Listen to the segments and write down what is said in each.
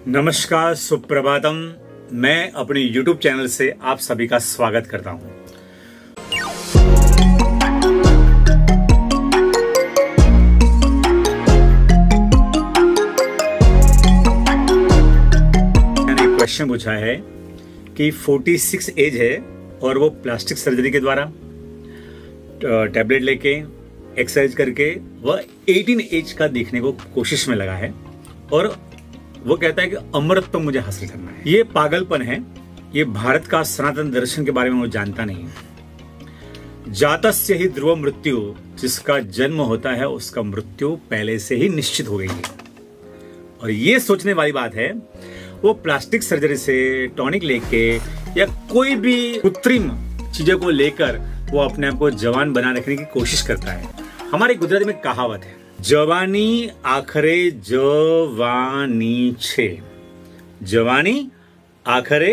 नमस्कार, सुप्रभातम। मैं अपने YouTube चैनल से आप सभी का स्वागत करता हूं। मैंने एक क्वेश्चन पूछा है कि 46 एज है और वो प्लास्टिक सर्जरी के द्वारा टैबलेट लेके एक्सरसाइज करके वह 18 एज का देखने को कोशिश में लगा है और वो कहता है कि अमरत्व मुझे हासिल करना है। ये पागलपन है। ये भारत का सनातन दर्शन के बारे में वो जानता नहीं है। जातस्य ही ध्रुव मृत्यु, जिसका जन्म होता है उसका मृत्यु पहले से ही निश्चित हो गई है। और ये सोचने वाली बात है, वो प्लास्टिक सर्जरी से टॉनिक लेके या कोई भी कृत्रिम चीजों को लेकर वो अपने आप को जवान बना रखने की कोशिश करता है। हमारे गुजराती में कहावत है, जवानी आखरे जवानी छे, जवानी आखरे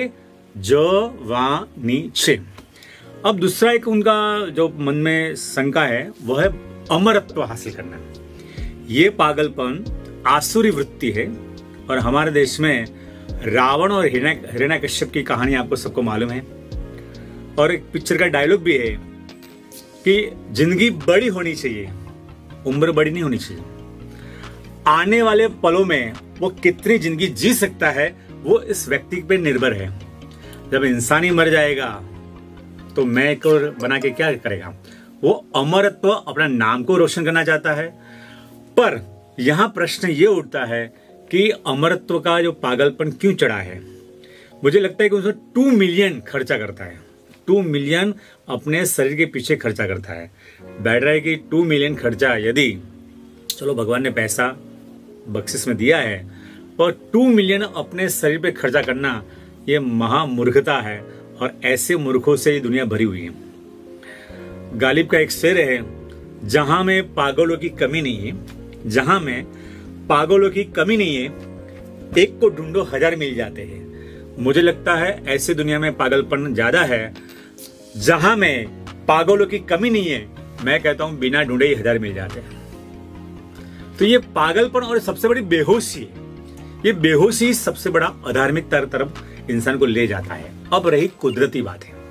जवानी छे। अब दूसरा एक उनका जो मन में शंका है वह है अमरत्व हासिल करना। ये पागलपन आसुरी वृत्ति है। और हमारे देश में रावण और हिरण्यकश्यप की कहानी आपको सबको मालूम है। और एक पिक्चर का डायलॉग भी है कि जिंदगी बड़ी होनी चाहिए, उम्र बड़ी नहीं होनी चाहिए। आने वाले पलों में वो कितनी जिंदगी जी सकता है वो इस व्यक्ति पे निर्भर है। जब इंसान ही मर जाएगा तो मैं को बना के क्या करेगा। वो अमरत्व अपना नाम को रोशन करना चाहता है। पर यहां प्रश्न ये उठता है कि अमरत्व का जो पागलपन क्यों चढ़ा है। मुझे लगता है कि उसमें 2 मिलियन खर्चा करता है। 2 मिलियन अपने शरीर के पीछे खर्चा करता है। बैठ रहा है कि 2 मिलियन खर्चा, यदि चलो भगवान ने पैसा बख्शिश में दिया है, और 2 मिलियन अपने शरीर पे खर्चा करना ये महामूर्खता है। और ऐसे मूर्खों से ये दुनिया भरी हुई है। गालिब का एक शेर है, जहां में पागलों की कमी नहीं है, जहां में पागलों की कमी नहीं है, एक को ढूंढो 1000 मिल जाते हैं। मुझे लगता है ऐसे दुनिया में पागलपन ज्यादा है। जहां में पागलों की कमी नहीं है, मैं कहता हूं बिना ढूंढे ही 1000 मिल जाते हैं। तो ये पागलपन और सबसे बड़ी बेहोशी है। ये बेहोशी सबसे बड़ा अधार्मिकता तरफ इंसान को ले जाता है। अब रही कुदरती बात है,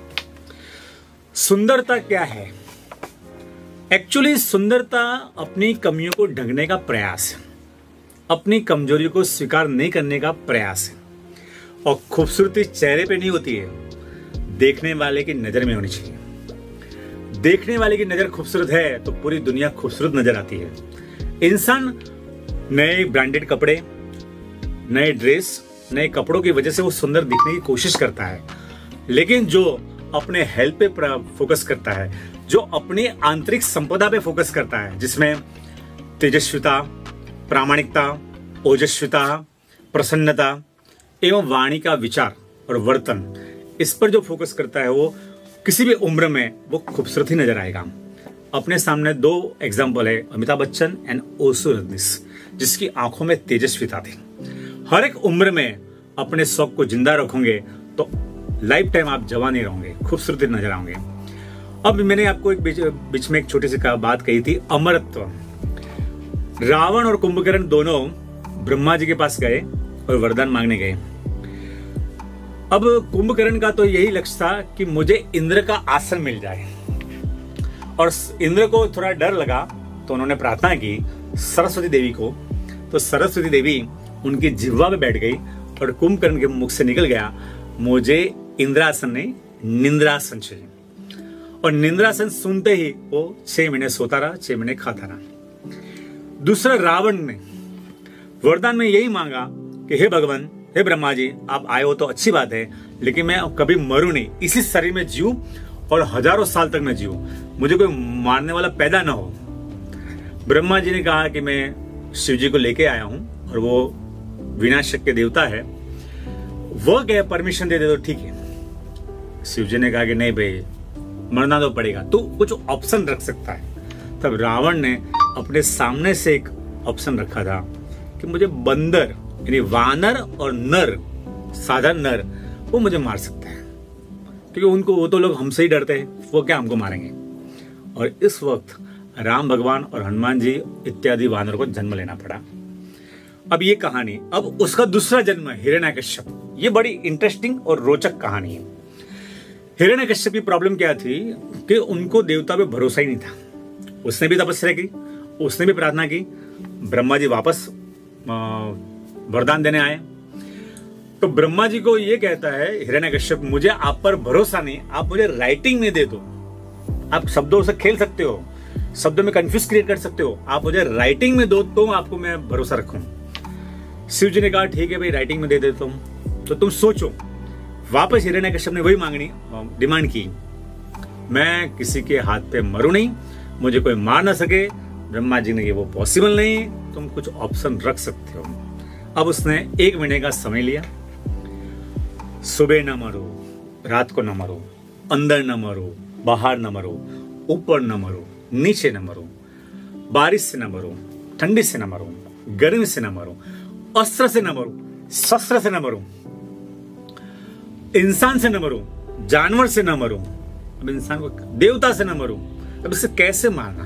सुंदरता क्या है। एक्चुअली सुंदरता अपनी कमियों को ढंकने का प्रयास है, अपनी कमजोरियों को स्वीकार नहीं करने का प्रयास है। और खूबसूरती चेहरे पे नहीं होती है, देखने वाले की नजर में होनी चाहिए। देखने वाले की नजर खूबसूरत है तो पूरी दुनिया खूबसूरत नजर आती है। इंसान नए ब्रांडेड कपड़े, नए ड्रेस, नए कपड़ों की वजह से वो सुंदर दिखने की कोशिश करता है। लेकिन जो अपने हेल्थ पे फोकस करता है, जो अपनी आंतरिक संपदा पे फोकस करता है, जिसमें तेजस्विता, प्रामाणिकता, ओजस्विता, प्रसन्नता एवं वाणी का विचार और वर्तन, इस पर जो फोकस करता है वो किसी भी उम्र में वो खूबसूरत ही नजर आएगा। अपने सामने 2 एग्जाम्पल है, अमिताभ बच्चन एंड ओशो रजनीश, जिसकी आंखों में तेजस्विता थी। हर एक उम्र में अपने शौक को जिंदा रखोगे तो लाइफ टाइम आप जवान ही रहोगे, खूबसूरत नजर आओगे। अब मैंने आपको एक बीच में एक छोटी सी बात कही थी, अमरत्व। रावण और कुंभकर्ण दोनों ब्रह्मा जी के पास गए और वरदान मांगने गए। अब कुंभकर्ण का तो यही लक्ष्य था कि मुझे इंद्र का आसन मिल जाए। और इंद्र को थोड़ा डर लगा तो उन्होंने प्रार्थना की सरस्वती देवी को। तो सरस्वती देवी उनकी जिह्वा पे बैठ गई और कुंभकर्ण के मुख से निकल गया, मुझे इंद्रासन नहीं निंद्रासन चाहिए। और निंद्रासन सुनते ही वो 6 महीने सोता रहा, 6 महीने खाता रहा। दूसरा रावण ने वरदान में यही मांगा कि हे भगवान, हे ब्रह्मा जी, आप आए हो तो अच्छी बात है, लेकिन मैं कभी मरूं नहीं, इसी शरीर में जीऊं और हजारों साल तक मैं जीऊं, मुझे कोई मारने वाला पैदा ना हो। ब्रह्मा जी ने कहा कि मैं शिव जी को लेके आया हूं और वो विनाशक के देवता है, वो क्या परमिशन दे दे तो ठीक है। शिव जी ने कहा कि नहीं भाई, मरना तो पड़ेगा, तो कुछ ऑप्शन रख सकता है। तब रावण ने अपने सामने से एक ऑप्शन रखा था कि मुझे बंदर यानी वानर और नर, साधारण नर, वो मुझे मार सकते हैं, क्योंकि उनको वो तो लोग हमसे ही डरते हैं, वो क्या हमको मारेंगे। और इस वक्त राम भगवान और हनुमान जी इत्यादि वानरों को जन्म लेना पड़ा। अब ये कहानी, अब उसका दूसरा जन्म है हिरण्यकश्यप। ये बड़ी इंटरेस्टिंग और रोचक कहानी है। हिरण्यकश्यप की प्रॉब्लम क्या थी कि उनको देवता पे भरोसा ही नहीं था। उसने भी तपस्या की, उसने भी प्रार्थना की। ब्रह्मा जी वापस वरदान देने आए तो ब्रह्मा जी को ये कहता है हिरण्यकश्यप, मुझे आप पर भरोसा नहीं, आप मुझे राइटिंग में दे दो। आप शब्दों से खेल सकते हो, शब्दों में कंफ्यूज क्रिएट कर सकते हो, आप मुझे राइटिंग में दो तो आपको मैं भरोसा रखूं। शिव जी ने कहा ठीक है भाई, राइटिंग में दे देता हूं। तो तुम सोचो, वापस हिरण्यकश्यप ने वही डिमांड की, मैं किसी के हाथ पे मरूं नहीं, मुझे कोई मार ना सके। ब्रह्मा जी ने, ये वो पॉसिबल नहीं, तुम कुछ ऑप्शन रख सकते हो। अब उसने 1 महीने का समय लिया। सुबह न मरो, रात को न मरो, अंदर न मरो, बाहर न मरो, ऊपर न मरो, नीचे न मरो, बारिश से न मरो, ठंडी से न मरो, गर्मी से न मरो, अस्त्र से न मरो, शस्त्र से न मरो, इंसान से न मरो, जानवर से न मरो। अब इंसान को, देवता से न मरो। अब इसे कैसे मारना?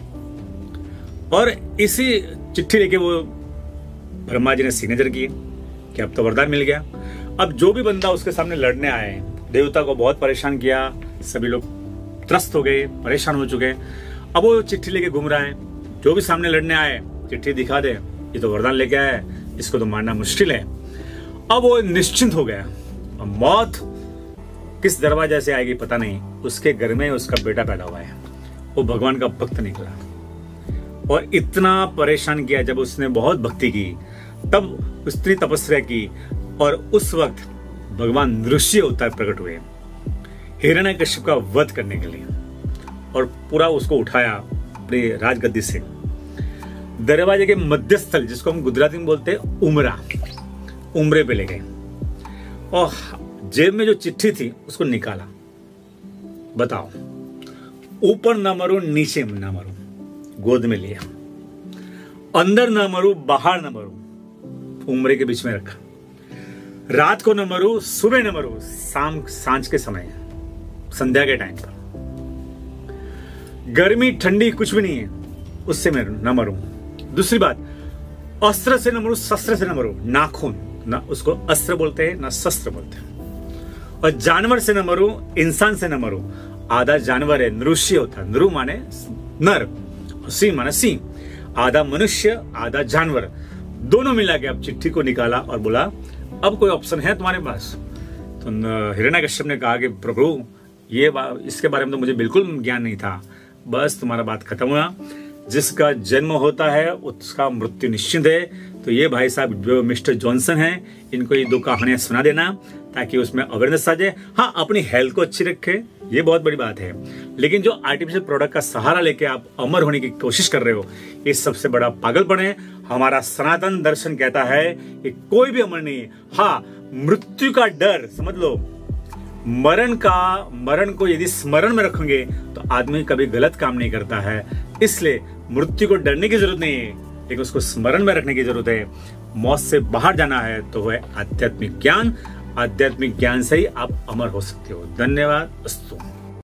और इसी चिट्ठी लेके वो ब्रह्मा जी ने सिग्नेचर किए कि अब तो वरदान मिल गया। अब जो भी बंदा उसके सामने लड़ने आए, देवता को बहुत परेशान किया, सभी लोग त्रस्त हो गए, परेशान हो चुके। अब वो चिट्ठी लेके घूम रहा है, जो भी सामने लड़ने आए चिट्ठी दिखा दे, ये तो वरदान लेके आया है, इसको तो मारना मुश्किल है। अब वो निश्चिंत हो गया। अब मौत किस दरवाजे से आएगी पता नहीं। उसके घर में उसका बेटा पैदा हुआ है, वो भगवान का भक्त निकला और इतना परेशान किया। जब उसने बहुत भक्ति की, तब उसने तपस्या की और उस वक्त भगवान नृसिंह अवतार प्रकट हुए हिरण्यकश्यप का वध करने के लिए, और पूरा उसको उठाया अपनी राजगद्दी से, दरवाजे के मध्यस्थल, जिसको हम गुजराती में बोलते हैं उमरे पे ले गए और जेब में जो चिट्ठी थी उसको निकाला। बताओ, ऊपर ना मरो, नीचे ना मरो, गोद में लिया, अंदर ना मरो, बाहर ना मरो, उमरे के बीच में रखा। रात को न मरो, सुबह न मरो, सांझ के समय, संध्या के टाइम पर। गर्मी ठंडी कुछ भी नहीं है, उससे मैं न मरूं। दूसरी बात, अस्त्र से न मरूं, शस्त्र से न मरूं। नाखून, ना उसको अस्त्र बोलते हैं ना शस्त्र बोलते हैं। और जानवर से न मरूं, इंसान से न मरूं। आधा जानवर है, नृसिंह होता है, नृ माने नर, सिंह माने सिंह। आधा मनुष्य, आधा जानवर, दोनों मिला के अब चिट्ठी को निकाला और बोला, अब कोई ऑप्शन है तुम्हारे पास? तो हिरण्यकश्यप ने कहा कि प्रभु, ये इसके बारे में तो मुझे बिल्कुल ज्ञान नहीं था, बस तुम्हारा बात खत्म हुआ। जिसका जन्म होता है उसका मृत्यु निश्चित है। तो ये भाई साहब जो मिस्टर जॉनसन हैं, इनको ये 2 कहानियां सुना देना ताकि उसमें अवेयरनेस आ जाए। हाँ, अपनी हेल्थ को अच्छी रखे, ये बहुत बड़ी बात है। लेकिन जो आर्टिफिशियल प्रोडक्ट का सहारा लेके आप अमर होने की कोशिश कर रहे हो, ये सबसे बड़ा पागलपन है। हमारा सनातन दर्शन कहता है कि कोई भी अमर नहीं है। हाँ, मृत्यु का डर समझ लो, मरण को यदि स्मरण में रखेंगे तो आदमी कभी गलत काम नहीं करता है। इसलिए मृत्यु को डरने की जरूरत नहीं है, लेकिन उसको स्मरण में रखने की जरूरत है। मौत से बाहर जाना है तो वह आध्यात्मिक ज्ञान, आध्यात्मिक ज्ञान से ही आप अमर हो सकते हो। धन्यवाद। अस्तु।